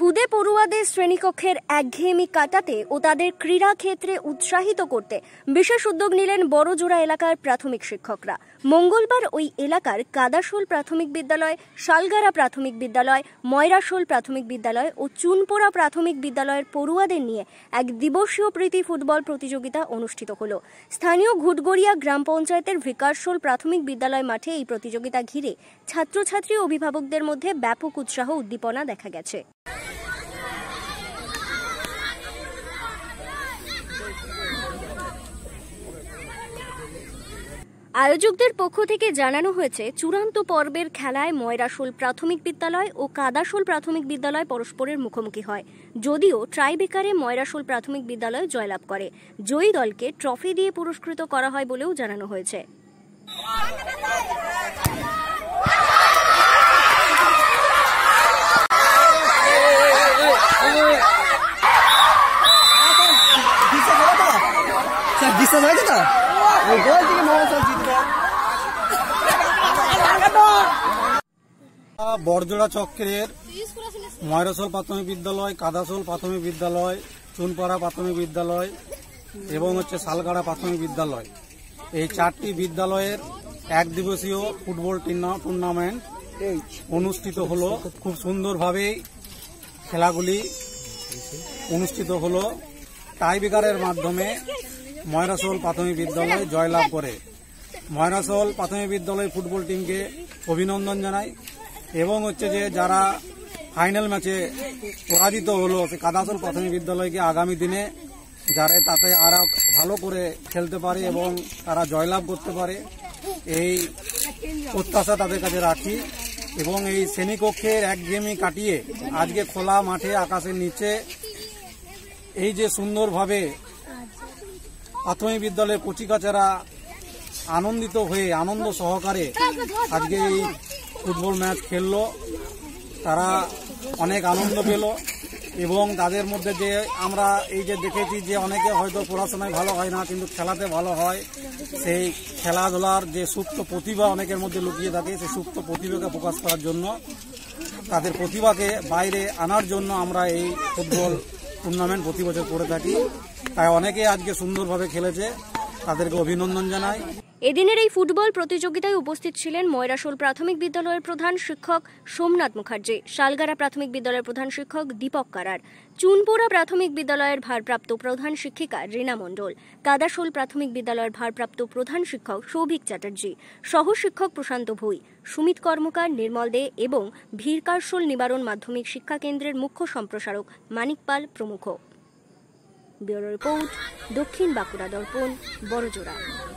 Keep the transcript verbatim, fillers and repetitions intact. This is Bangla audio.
খুদে পড়ুয়াদের শ্রেণীকক্ষের একঘেয়েমি কাটাতে ও তাদের ক্রীড়া ক্ষেত্রে উৎসাহিত করতে বিশেষ উদ্যোগ নিলেন বড়জোড়া এলাকার প্রাথমিক শিক্ষকরা। মঙ্গলবার ওই এলাকার কাদাশোল প্রাথমিক বিদ্যালয়, শালগাড়া প্রাথমিক বিদ্যালয়, ময়রাশোল প্রাথমিক বিদ্যালয় ও চুনপোড়া প্রাথমিক বিদ্যালয়ের পড়ুয়াদের নিয়ে এক দিবসীয় প্রীতি ফুটবল প্রতিযোগিতা অনুষ্ঠিত হলো। স্থানীয় ঘুটগড়িয়া গ্রাম পঞ্চায়েতের ভিকারশোল প্রাথমিক বিদ্যালয় মাঠে এই প্রতিযোগিতা ঘিরে ছাত্রছাত্রী ও অভিভাবকদের মধ্যে ব্যাপক উৎসাহ উদ্দীপনা দেখা গেছে। আয়োজকদের পক্ষ থেকে জানানো হয়েছে, চূড়ান্ত পর্বের খেলায় ময়রাশোল প্রাথমিক বিদ্যালয় ও কাদাশোল প্রাথমিক বিদ্যালয় পরস্পরের মুখোমুখি হয়। যদিও ট্রাইবেকারে ময়রাশোল প্রাথমিক বিদ্যালয় জয়লাভ করে। জয়ী দলকে ট্রফি দিয়ে পুরস্কৃত করা হয় বলেও জানানো হয়েছে। বড়জোড়া চক্রের ময়রাশোল প্রাথমিক বিদ্যালয়, কাদাশোল প্রাথমিক বিদ্যালয়, চুনপাড়া প্রাথমিক বিদ্যালয় এবং হচ্ছে শালগাড়া প্রাথমিক বিদ্যালয়, এই চারটি বিদ্যালয়ের এক দিবসীয় ফুটবল টুর্নামেন্ট অনুষ্ঠিত হলো। খুব সুন্দরভাবে খেলাগুলি অনুষ্ঠিত হলো। টাইব্রেকারের মাধ্যমে ময়রাশোল প্রাথমিক বিদ্যালয় জয়লাভ করে। ময়রাশোল প্রাথমিক বিদ্যালয় ফুটবল টিমকে অভিনন্দন জানাই এবং হচ্ছে যে যারা ফাইনাল ম্যাচে পরাজিত হলো সে কাদাশোল প্রাথমিক বিদ্যালয়কে আগামী দিনে যারা তাতে আরো ভালো করে খেলতে পারে এবং তারা জয়লাভ করতে পারে এই প্রত্যাশা তাদের কাছে রাখি এবং এই শ্রেণীকক্ষের একঘেয়েমি কাটিয়ে আজকে খোলা মাঠে আকাশের নিচে এই যে সুন্দরভাবে প্রাথমিক বিদ্যালয়ের কচিকাচারা আনন্দিত হয়ে আনন্দ সহকারে আজকে এই ফুটবল ম্যাচ খেললো, তারা অনেক আনন্দ পেল এবং তাদের মধ্যে যে আমরা এই যে দেখেছি যে অনেকে হয়তো পড়াশোনায় ভালো হয় না কিন্তু খেলাতে ভালো হয়, সেই খেলাধুলার যে সুপ্ত প্রতিভা অনেকের মধ্যে লুকিয়ে থাকে, সেই সুপ্ত প্রতিভাকে প্রকাশ করার জন্য তাদের প্রতিভাকে বাইরে আনার জন্য আমরা এই ফুটবল টুর্নামেন্ট প্রতি বছর করে থাকি। তাই অনেকে আজকে সুন্দরভাবে খেলেছে, তাদেরকে অভিনন্দন জানাই। এদিনের এই ফুটবল প্রতিযোগিতায় উপস্থিত ছিলেন ময়রাশোল প্রাথমিক বিদ্যালয়ের প্রধান শিক্ষক সোমনাথ মুখার্জি, শালগাড়া প্রাথমিক বিদ্যালয়ের প্রধান শিক্ষক দীপক কারার, চুনপোড়া প্রাথমিক বিদ্যালয়ের ভারপ্রাপ্ত প্রধান শিক্ষিকা রীনা মণ্ডল, কাদাশোল প্রাথমিক বিদ্যালয়ের ভারপ্রাপ্ত প্রধান শিক্ষক সৌভিক চ্যাটার্জি, সহ শিক্ষক প্রশান্ত ভুই, সুমিত কর্মকার, নির্মল দে এবং ভিকারশোল নিবারণ মাধ্যমিক শিক্ষা কেন্দ্রের মুখ্য সম্প্রসারক মানিক পাল প্রমুখ। ব্যুরো রিপোর্ট, দক্ষিণ বাঁকুড়া দর্পণ, বড়জোড়া।